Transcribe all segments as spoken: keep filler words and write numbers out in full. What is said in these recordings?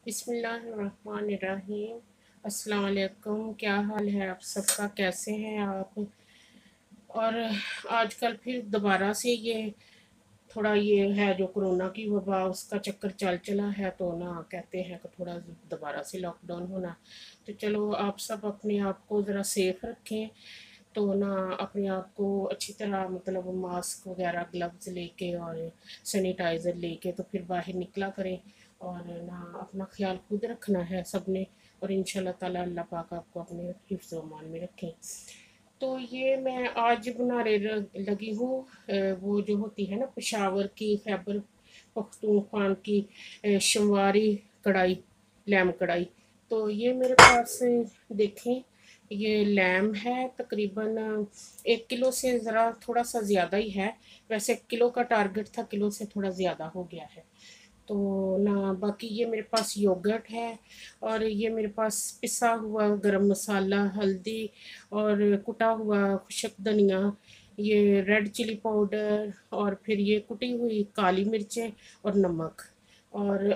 बिस्मिल्लाहिर्रहमानिर्रहीम। अस्सलाम वालेकुम। क्या हाल है आप सबका, कैसे हैं आप? और आजकल फिर दोबारा से ये थोड़ा ये है जो कोरोना की वबा उसका चक्कर चल चला है, तो ना कहते हैं कि थोड़ा दोबारा से लॉकडाउन होना। तो चलो आप सब अपने आप को ज़रा सेफ रखें। तो ना अपने आप को अच्छी तरह मतलब मास्क वगैरह ग्लव्स लेके और सैनिटाइज़र लेके तो फिर बाहर निकला करें। और ना अपना ख्याल खुद रखना है सब ने। और इंशाल्लाह ताला अल्लाह पाक आपको अपने हिफ्ज़ व अमान में रखें। तो ये मैं आज बनाने र- लगी हूँ अ, वो जो होती है ना पेशावर की खैबर पख्तूनख्वा की अ, शमवारी कढ़ाई, लैम कढ़ाई। तो ये मेरे पास अ, देखें, ये लैम है तकरीबन एक किलो से ज़रा थोड़ा सा ज़्यादा ही है। वैसे किलो का टारगेट था, किलो से थोड़ा ज़्यादा हो गया है। तो ना बाकी ये मेरे पास योगर्ट है। और ये मेरे पास पिसा हुआ गरम मसाला, हल्दी और कुटा हुआ खुशक धनिया, ये रेड चिली पाउडर और फिर ये कुटी हुई काली मिर्चें और नमक। और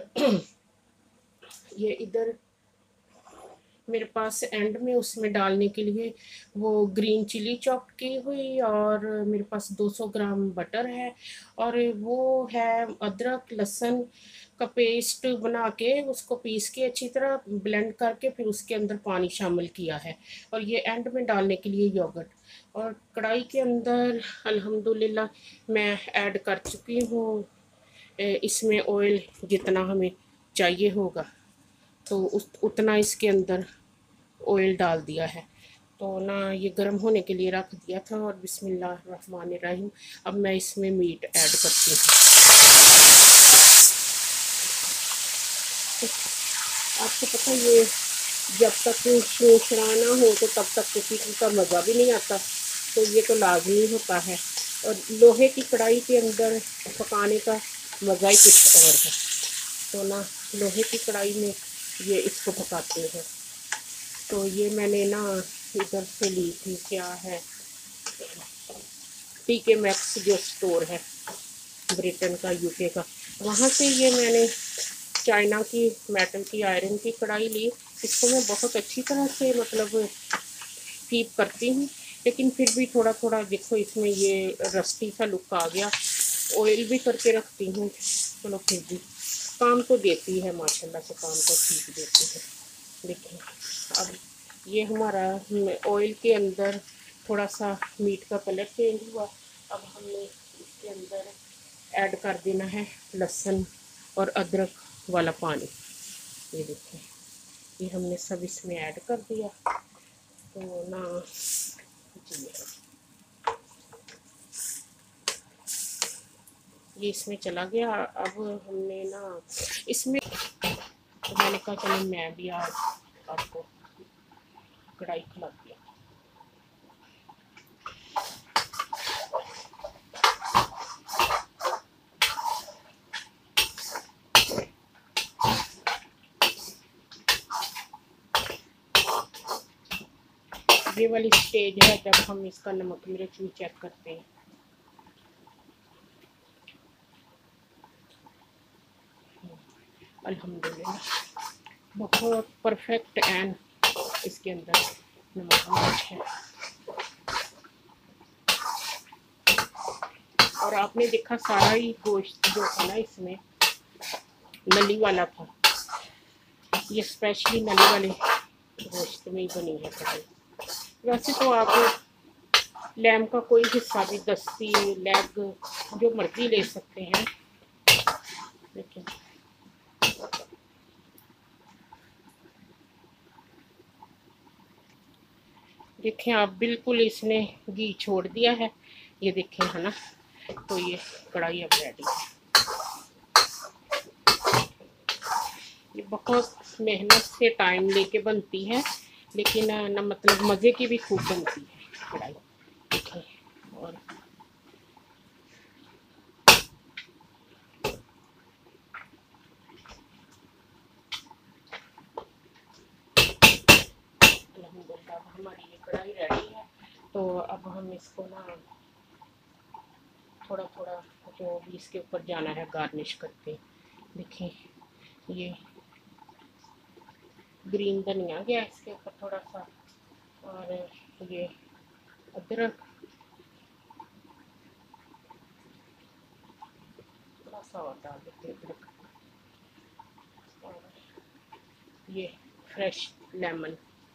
ये इधर मेरे पास एंड में उसमें डालने के लिए वो ग्रीन चिली चॉप की हुई, और मेरे पास दो सौ ग्राम बटर है। और वो है अदरक लहसुन का पेस्ट बना के उसको पीस के अच्छी तरह ब्लेंड करके फिर उसके अंदर पानी शामिल किया है। और ये एंड में डालने के लिए योगर्ट। और कढ़ाई के अंदर अल्हम्दुलिल्लाह मैं ऐड कर चुकी हूँ ए, इसमें ऑयल जितना हमें चाहिए होगा, तो उस उतना इसके अंदर ऑयल डाल दिया है। तो ना ये गर्म होने के लिए रख दिया था। और बिस्मिल्लाहिर्रहमानिर्रहीम, अब मैं इसमें मीट ऐड करती हूँ। आपको पता है ये जब तक शराना हो तो तब तक किसी का मज़ा भी नहीं आता, तो ये तो लाजमी होता है। और लोहे की कढ़ाई के अंदर पकाने का मज़ा ही कुछ और है। तो ना लोहे की कढ़ाई में ये इसको पकाते हैं। तो ये मैंने ना इधर से ली थी, क्या है, टी के मैक्स जो स्टोर है ब्रिटेन का, यूके का, वहाँ से ये मैंने चाइना की मेटल की आयरन की कढ़ाई ली। इसको मैं बहुत अच्छी तरह से मतलब कीप करती हूँ, लेकिन फिर भी थोड़ा थोड़ा देखो इसमें ये रस्टी सा लुक आ गया। ऑयल भी करके रखती हूँ, चलो फिर भी काम तो देती है, माशाल्लाह से काम तो ठीक देती है। देखिए अब ये हमारा ऑयल के अंदर थोड़ा सा मीट का कलर चेंज हुआ। अब हमने इसके अंदर ऐड कर देना है लहसुन और अदरक वाला पानी। ये देखिए ये हमने सब इसमें ऐड कर दिया। तो ना जी ये इसमें चला गया। अब हमने ना इसमें, तो मैंने कहा चलो मैं भी आज आपको कढ़ाई खिला दिया। ये वाली स्टेज है जब हम इसका नमक मिर्च भी चेक करते हैं। अल्हम्दुलिल्लाह बहुत परफेक्ट एंड इसके अंदर नमक मिर्च है। और आपने देखा सारा ही गोश्त जो था ना इसमें नली वाला था, ये स्पेशली नली वाले गोश्त में ही बनी है कढ़ाई। वैसे तो आप लैम का कोई हिस्सा भी, दस्ती लेग जो मर्जी ले सकते हैं, लेकिन देखें आप बिल्कुल इसने घी छोड़ दिया है, ये देखें है ना। तो ये कढ़ाई अब रेडी है। ये बहुत मेहनत से टाइम लेके बनती है, लेकिन ना मतलब मज़े की भी खूब बनती है कढ़ाई। देखें और अल्हम्दुलिल्लाह हमारी ये कढ़ाई रेडी है। तो अब हम इसको ना थोड़ा थोड़ा जो भी इसके ऊपर जाना है गार्निश करके। देखिए ये ग्रीन धनिया गया इसके ऊपर थोड़ा सा, और ये अदरक थोड़ा सा और डाल देते हैं अदरक, और ये फ्रेश लेमन।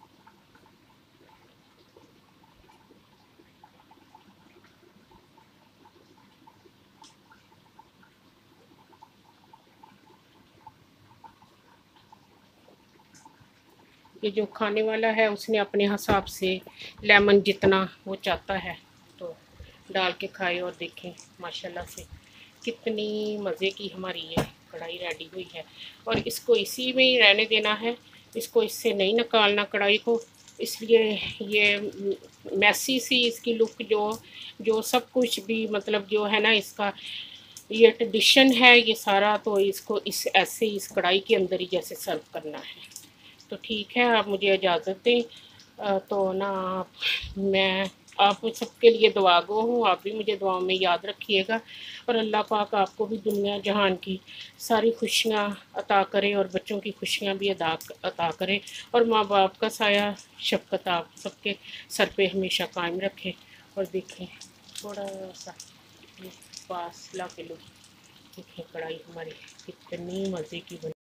ये जो खाने वाला है उसने अपने हिसाब से लेमन जितना वो चाहता है तो डाल के खाए, और देखें माशाल्लाह से कितनी मज़े की हमारी ये कढ़ाई रेडी हुई है। और इसको इसी में ही रहने देना है, इसको इससे नहीं निकालना कढ़ाई को, इसलिए ये मैसी सी इसकी लुक जो जो सब कुछ भी मतलब जो है ना इसका ये ट्रेडिशन है ये सारा, तो इसको इस ऐसे ही इस कढ़ाई के अंदर ही जैसे सर्व करना है। तो ठीक है, आप मुझे इजाज़त दें। तो ना आप मैं आप सबके लिए दुआ गो हूँ, आप भी मुझे दुआओं में याद रखिएगा, और अल्लाह पाक आपको भी दुनिया जहान की सारी खुशियाँ अता करे, और बच्चों की खुशियाँ भी अदा अता करे, और माँ बाप का साया शफ़क़त आप सबके सर पे हमेशा कायम रखे। और देखें थोड़ा सा ये पास ला के लो, देखें कढ़ाई हमारी कितनी मज़े की बनी।